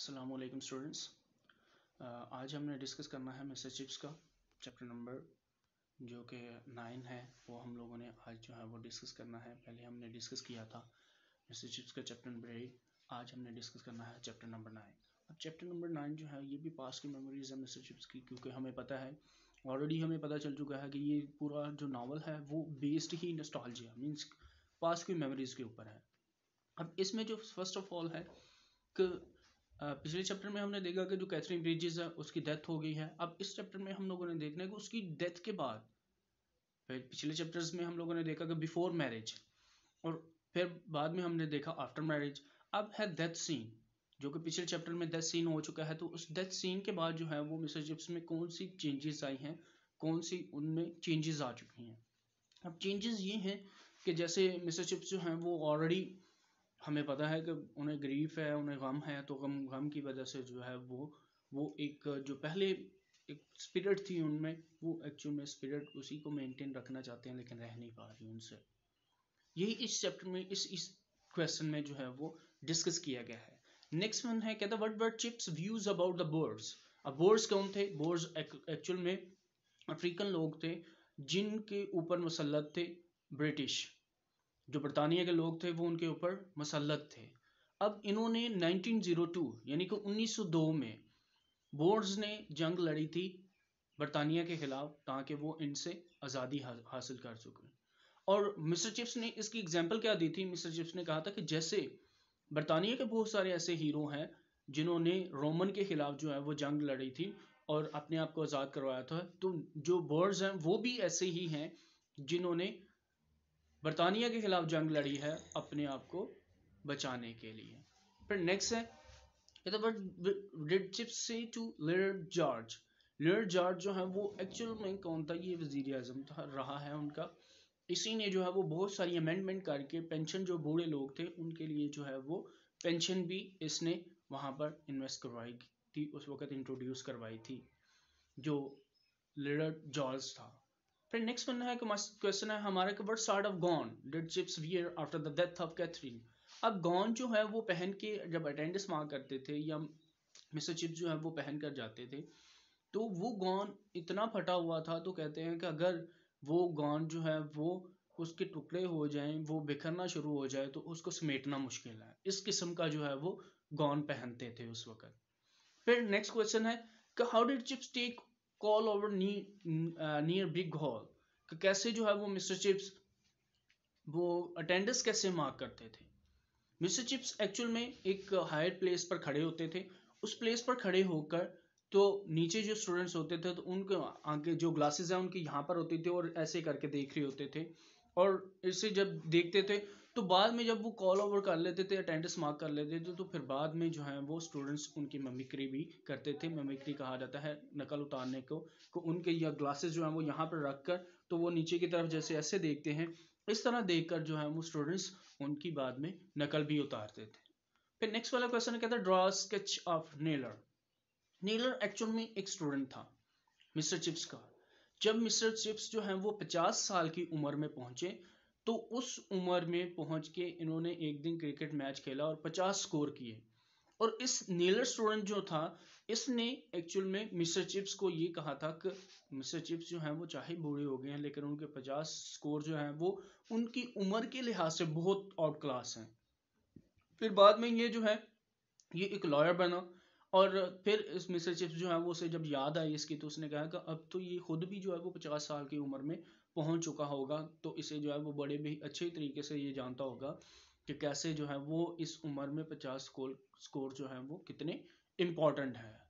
अस्सलाम वालेकुम स्टूडेंट्स। आज हमने डिस्कस करना है मिस्टर चिप्स का चैप्टर नंबर जो कि 9 है, वो हम लोगों ने आज जो है वो डिस्कस करना है। पहले हमने डिस्कस किया था मिस्टर चिप्स का चैप्टर नंबर 8, आज हमने डिस्कस करना है चैप्टर नंबर 9। अब चैप्टर नंबर 9 जो है ये भी पास की मेमोरीज है मिस्टर चिप्स की, क्योंकि हमें पता है ऑलरेडी, हमें पता चल चुका है कि ये पूरा जो नावल है वो बेस्ड ही नॉस्टैल्जिया मीन्स पास की मेमोरीज के ऊपर है। अब इसमें जो फर्स्ट ऑफ ऑल है कि पिछले चैप्टर में हमने देखा कि जो कैथरीन ब्रिजेस है उसकी डेथ हो गई है। अब इस चैप्टर में हम लोगों ने देखना है कि उसकी डेथ के बाद, फिर पिछले चैप्टर्स में हम लोगों ने देखा कि बिफोर मैरिज, और फिर बाद में हमने देखा आफ्टर मैरिज। अब है डेथ सीन, जो कि पिछले चैप्टर में डेथ सीन हो चुका है। तो उस डेथ सीन के बाद जो है वो मिस्टर चिप्स में कौन सी चेंजेस आई हैं, कौन सी उनमें चेंजेस आ चुकी हैं। अब चेंजेस ये हैं कि जैसे मिस्टर चिप्स जो हैं वो ऑलरेडी, हमें पता है कि उन्हें ग्रीफ है, उन्हें गम है, तो गम की वजह से जो है वो एक जो पहले एक स्पिरिट थी उनमें, वो एक्चुअल में स्पिरिट उसी को मेंटेन रखना चाहते हैं लेकिन रह नहीं पा रही उनसे। यही इस चैप्टर में इस क्वेश्चन में जो है वो डिस्कस किया गया है। नेक्स्ट वन है, कहता what were Chips views about the birds. अब बर्ड्स कौन थे? बर्ड्स एक्चुअल में अफ्रीकन लोग थे जिनके ऊपर मुसल्लत थे ब्रिटिश, जो बरतानिया के लोग थे वो उनके ऊपर मसल्लत थे। अब इन्होंने 1902 यानी कि 1902 में बोर्ड्स ने जंग लड़ी थी बरतानिया के खिलाफ, ताकि वो इनसे आज़ादी हासिल कर सकें। और मिस्टर चिप्स ने इसकी एग्जाम्पल क्या दी थी? मिस्टर चिप्स ने कहा था कि जैसे बरतानिया के बहुत सारे ऐसे हीरो हैं जिन्होंने रोमन के खिलाफ जो है वो जंग लड़ी थी और अपने आप को आज़ाद करवाया था, तो जो बर्ड्स हैं वो भी ऐसे ही हैं जिन्होंने बरतानिया के खिलाफ जंग लड़ी है अपने आप को बचाने के लिए। फिर नेक्स्ट है, did Chips say to Lord George. Lord George जो है वो एक्चुअल में कौन था? ये वजीर आजम था रहा है उनका। इसी ने जो है वो बहुत सारी अमेंडमेंट करके पेंशन, जो बूढ़े लोग थे उनके लिए जो है वो पेंशन भी इसने वहां पर इन्वेस्ट करवाई थी, उस वक्त इंट्रोड्यूस करवाई थी, जो लॉर्ड जॉर्ज था। फिर नेक्स्ट बनना है क्वेश्चन है हमारा कि what sort of gown did Chips wear after the death of Katherine. अब गॉन जो है वो पहन के जब अटेंडेंस मार करते थे या मिस्टर चिप्स जो है वो पहन कर जाते थे, तो वो गॉन इतना फटा हुआ था, तो कहते हैं कि अगर वो गॉन जो है वो उसके टुकड़े हो जाएं, वो बिखरना शुरू हो जाए, तो उसको समेटना मुश्किल है। इस किस्म का जो है वो गॉन पहनते थे उस वक्त। फिर नेक्स्ट क्वेश्चन है कि how did Chips take call over near Big Hall. कैसे जो है वो मिस्टर चिप्स वो अटेंडेंस कैसे मार्क करते थे? मिस्टर चिप्स एक्चुअल में एक हायर प्लेस पर खड़े होते थे। उस प्लेस पर खड़े होकर तो नीचे जो स्टूडेंट्स होते थे तो उनके आगे जो ग्लासेस है उनकी यहाँ पर होती थी और ऐसे करके देख रहे होते थे, और इसे जब देखते थे तो बाद में जब वो कॉल ओवर कर लेते थे, अटेंडेंस मार्क कर लेते थे, तो फिर बाद में जो है वो स्टूडेंट्स उनकी मिमिक्री भी करते थे। मिमिक्री कहा जाता है नकल उतारने को उनके या ग्लासेस जो है वो यहाँ पर रख कर, तो वो नीचे की तरफ जैसे ऐसे देखते हैं, इस तरह देखकर जो है वो स्टूडेंट्स उनकी बाद में नकल भी उतारते थे। फिर नेक्स्ट वाला क्वेश्चन है, कहता है draw sketch of Naylor. Naylor actual में एक स्टूडेंट था मिस्टर चिप्स का। जब मिस्टर चिप्स जो है वो 50 साल की उम्र में पहुंचे, तो उस उम्र में पहुंच के इन्होंने एक दिन क्रिकेट मैच खेला और 50 स्कोर किए। और इस नेलर स्टूडेंट जो था, इसने एक्चुअल में मिस्टर चिप्स को ये कहा था कि मिस्टर चिप्स जो हैं वो चाहे बूढ़े हो गए हैं लेकिन उनके 50 स्कोर जो हैं वो उनकी उम्र के लिहाज से बहुत आउट क्लास हैं। फिर बाद में ये जो है ये एक लॉयर बना, और फिर इस मिस्टर चिप्स जो है वो उसे जब याद आई इसकी, तो उसने कहा कि अब तो ये खुद भी जो है वो 50 साल की उम्र में पहुंच चुका होगा, तो इसे जो है वो बड़े भी अच्छे तरीके से ये जानता होगा कि कैसे जो है वो इस उम्र में 50 स्कोर जो है वो कितने इम्पोर्टेंट है।